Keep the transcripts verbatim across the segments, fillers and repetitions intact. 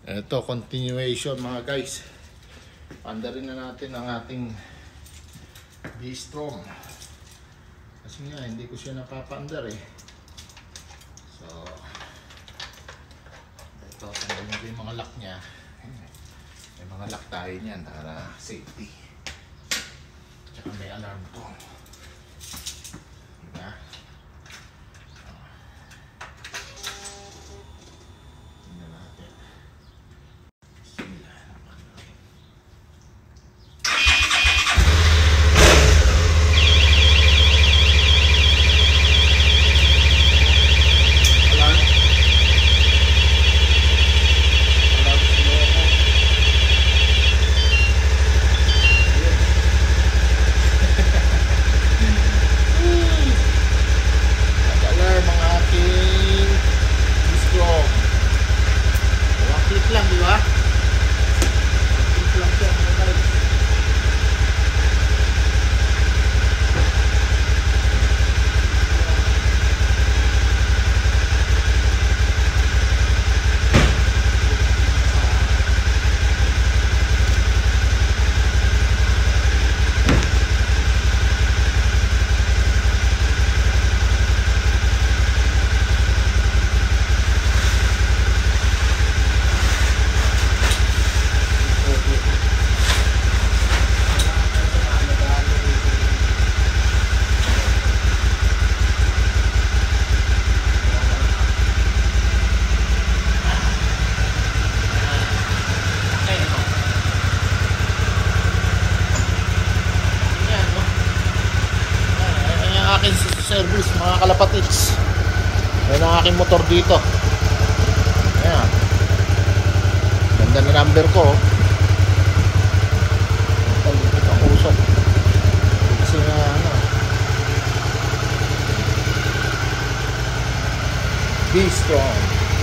Ito, continuation mga guys. Pandarin na natin ang ating V-Strom. Kasi nga, hindi ko siya napapandar eh. So, ito, tanggalin ko yung mga lock niya. May mga lock tayo niyan para safety. Tsaka may alarm to. Diba? Lang, di ba? Lang siya, mga guys. Service mga kalapatids. Yan ang aking motor dito. Ayan. Ganda na number ko. Dito ang usok. Kasi nga ano, V-Strom.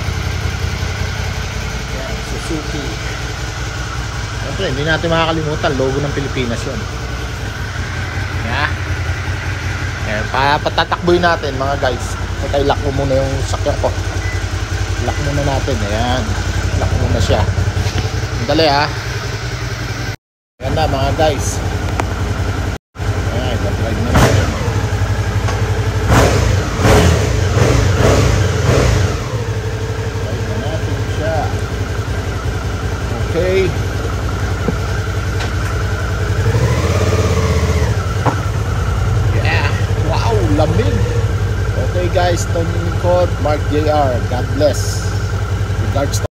Ayan, Suzuki. Siyempre hindi natin makakalimutan, logo ng Pilipinas yun. Ayan. Ayan, patatakboy natin mga guys. Okay, lock mo muna yung sakyan ko. Lock muna natin. Ayan, lock muna siya. Dali ha. Ganda mga guys. Ayan, i-drive na natin. Drive na natin siya. Okay. Lamig. Okay guys, Tony Nicole, Mark J R. God bless. Regards to